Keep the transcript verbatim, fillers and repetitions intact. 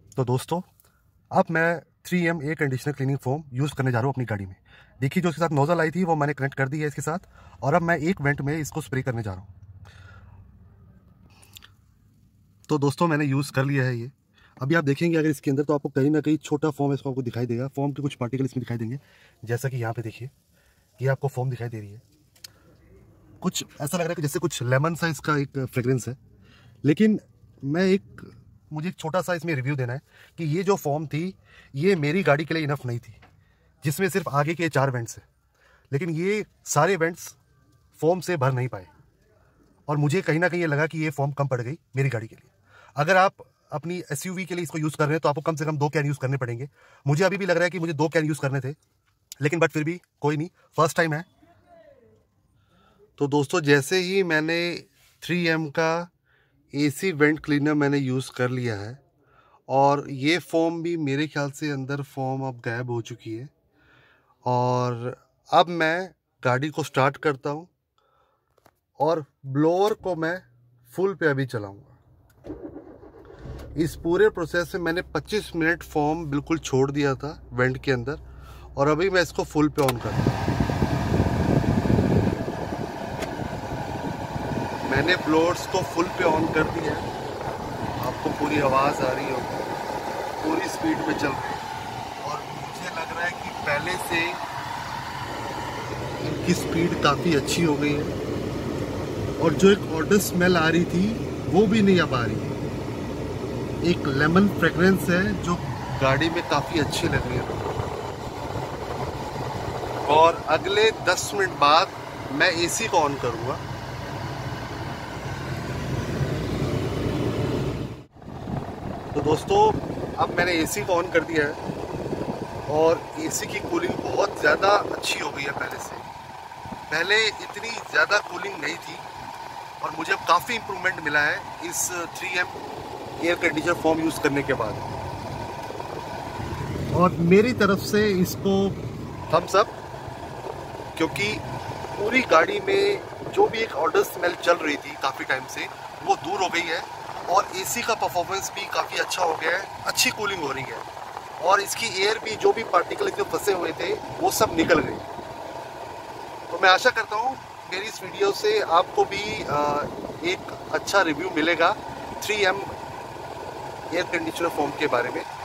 तो दोस्तों, अब मैं three M air conditioner cleaning foam use करने जा रहा हूँ अपनी गाड़ी में। देखिए, जो इसके साथ नोजल आई थी वो मैंने कनेक्ट कर दी है इसके साथ, और अब मैं एक वेंट में इसको स्प्रे करने जा रहा हूँ। तो दोस्तों, मैंने यूज़ कर लिया है ये। अभी आप देखेंगे अगर इसके अंदर, तो आपको कहीं ना कहीं छोटा फोम इसको आपको दिखाई देगा। फोम के कुछ पार्टिकल इसमें दिखाई देंगे, जैसा कि यहाँ पे देखिए, ये आपको फोम दिखाई दे रही है। कुछ ऐसा लग रहा है कि जैसे कुछ लेमन सा इसका एक फ्रेग्रेंस है। लेकिन मैं एक मुझे एक छोटा सा इसमें रिव्यू देना है कि ये जो फॉर्म थी ये मेरी गाड़ी के लिए इनफ नहीं थी, जिसमें सिर्फ आगे के चार वेंट्स हैं। लेकिन ये सारे वेंट्स फॉर्म से भर नहीं पाए, और मुझे कहीं ना कहीं ये लगा कि ये फॉर्म कम पड़ गई मेरी गाड़ी के लिए। अगर आप अपनी एसयूवी के लिए इसको यूज़ कर रहे हैं तो आपको कम से कम दो कैन यूज़ करने पड़ेंगे। मुझे अभी भी लग रहा है कि मुझे दो कैन यूज़ करने थे, लेकिन बट फिर भी कोई नहीं, फर्स्ट टाइम है। तो दोस्तों, जैसे ही मैंने थ्री एम का एसी वेंट क्लीनर मैंने यूज़ कर लिया है, और ये फॉर्म भी मेरे ख्याल से अंदर फॉर्म अब गायब हो चुकी है, और अब मैं गाड़ी को स्टार्ट करता हूँ और ब्लोअर को मैं फुल पे अभी चलाऊँगा। इस पूरे प्रोसेस में मैंने पच्चीस मिनट फॉर्म बिल्कुल छोड़ दिया था वेंट के अंदर, और अभी मैं इसको फुल पे ऑन करता हूँ। मैंने ब्लोअर्स को फुल पे ऑन कर दिया है, आपको पूरी आवाज़ आ रही होगी, पूरी स्पीड में चल रही है, और मुझे लग रहा है कि पहले से इनकी स्पीड काफ़ी अच्छी हो गई है, और जो एक ऑडर स्मेल आ रही थी वो भी नहीं अब आ रही है। एक लेमन फ्रेग्रेंस है जो गाड़ी में काफ़ी अच्छी लग रही है। और अगले दस मिनट बाद मैं एसी को ऑन करूँगा। तो दोस्तों, अब मैंने एसी को ऑन कर दिया है, और एसी की कूलिंग बहुत ज़्यादा अच्छी हो गई है पहले से। पहले इतनी ज़्यादा कूलिंग नहीं थी, और मुझे अब काफ़ी इम्प्रूवमेंट मिला है इस three M air conditioner form use करने के बाद। और मेरी तरफ से इसको थम्स अप, क्योंकि पूरी गाड़ी में जो भी एक ऑडर स्मेल चल रही थी काफ़ी टाइम से, वो दूर हो गई है, और एसी का परफॉर्मेंस भी काफ़ी अच्छा हो गया है, अच्छी कूलिंग हो रही है, और इसकी एयर भी, जो भी पार्टिकल इसमें फंसे हुए थे वो सब निकल गए। तो मैं आशा करता हूँ मेरी इस वीडियो से आपको भी एक अच्छा रिव्यू मिलेगा three M air conditioner form के बारे में।